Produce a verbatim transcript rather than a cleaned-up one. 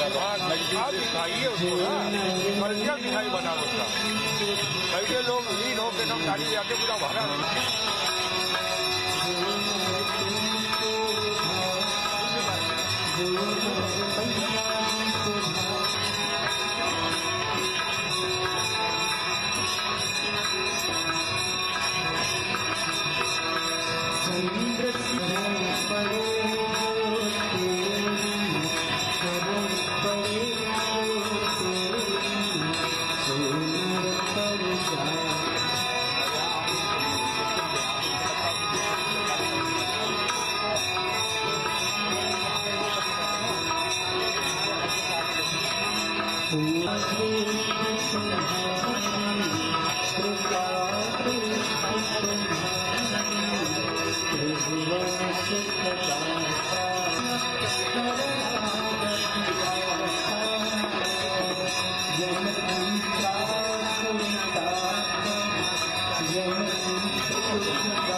दिखाइए उसको ना, मर्जिया दिखाई बना उसका। कैसे लोग लीन होकर हम गाड़ी जाके पूरा भरा Thank you.